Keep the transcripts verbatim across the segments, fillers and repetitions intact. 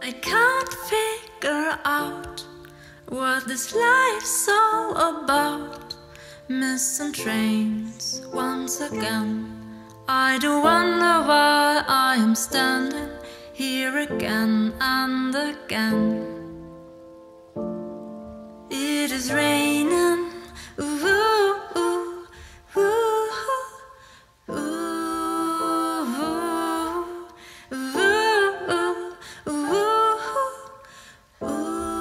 I can't figure out what this life's all about. Missing trains once again. I do wonder why I am standing here again and again. It is raining, ooh, ooh, ooh, ooh, ooh, ooh, ooh, ooh.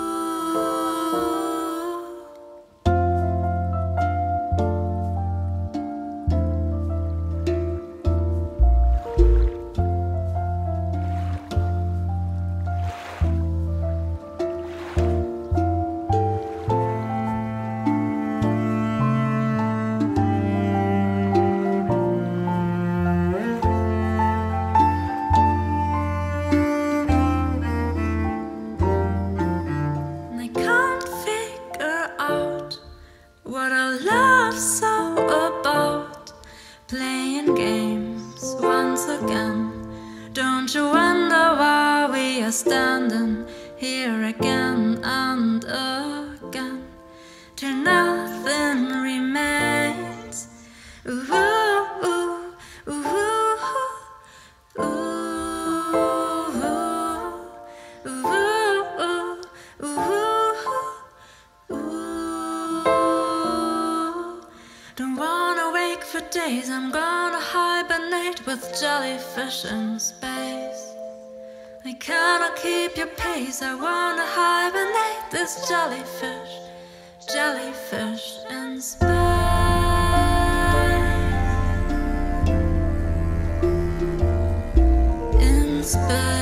What I love so about playing games once again. Don't you wonder why we are standing here again and again, till nothing remains. Ooh, ooh, ooh, ooh, ooh, ooh, ooh, ooh. Don't wanna wake for days, I'm gonna hibernate with jellyfish in space. I cannot keep your pace, I wanna hibernate this jellyfish, jellyfish in space. In space.